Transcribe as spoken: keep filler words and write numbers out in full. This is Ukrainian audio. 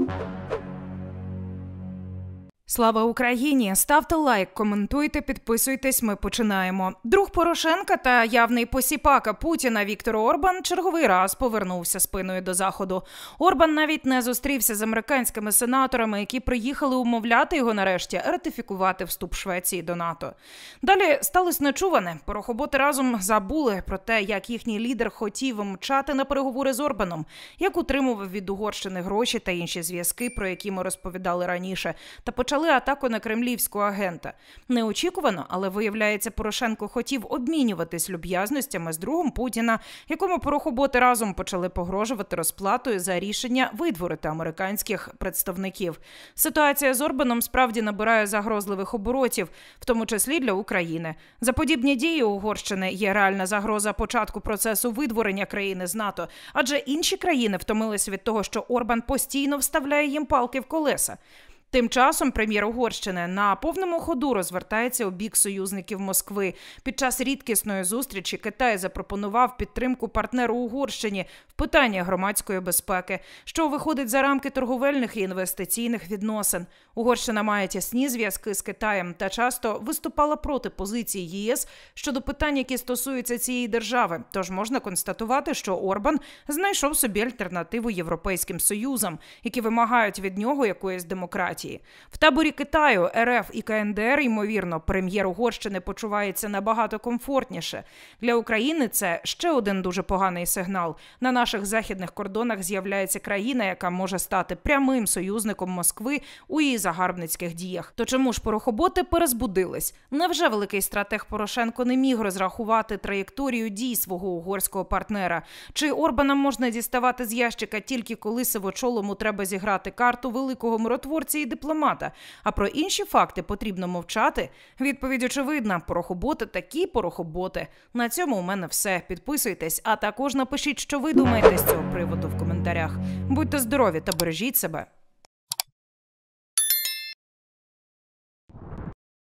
Слава Україні! Ставте лайк, коментуйте, підписуйтесь, ми починаємо. Друг Порошенка та явний посіпака Путіна Віктор Орбан черговий раз повернувся спиною до Заходу. Орбан навіть не зустрівся з американськими сенаторами, які приїхали умовляти його нарешті ратифікувати вступ Швеції до НАТО. Далі сталося нечуване. Порохоботи разом забули про те, як їхній лідер хотів мчати на переговори з Орбаном, як утримував від Угорщини гроші та інші зв'язки, про які ми розповідали раніше, та почали атаку на кремлівського агента. Неочікувано, але виявляється, Порошенко хотів обмінюватись люб'язностями з другом Путіна, якому порохоботи разом почали погрожувати розплатою за рішення видворити американських представників. Ситуація з Орбаном справді набирає загрозливих оборотів, в тому числі для України. За подібні дії Угорщини є реальна загроза початку процесу видворення країни з НАТО, адже інші країни втомились від того, що Орбан постійно вставляє їм палки в колеса. Тим часом прем'єр Угорщини на повному ходу розвертається у бік союзників Москви. Під час рідкісної зустрічі Китай запропонував підтримку партнеру Угорщині в питанні громадської безпеки, що виходить за рамки торговельних і інвестиційних відносин. Угорщина має тісні зв'язки з Китаєм та часто виступала проти позиції ЄС щодо питань, які стосуються цієї держави. Тож можна констатувати, що Орбан знайшов собі альтернативу Європейським Союзам, які вимагають від нього якоїсь демократії. В таборі Китаю, РФ і КНДР, ймовірно, прем'єр Угорщини почувається набагато комфортніше. Для України це ще один дуже поганий сигнал. На наших західних кордонах з'являється країна, яка може стати прямим союзником Москви у її загарбницьких діях. То чому ж порохоботи перезбудились? Невже великий стратег Порошенко не міг розрахувати траєкторію дій свого угорського партнера? Чи Орбана можна діставати з ящика тільки коли сивочолому треба зіграти карту великого миротворця і дипломата, а про інші факти потрібно мовчати? Відповідь очевидна. Порохоботи такі порохоботи. На цьому у мене все. Підписуйтесь, а також напишіть, що ви думаєте з цього приводу в коментарях. Будьте здорові та бережіть себе.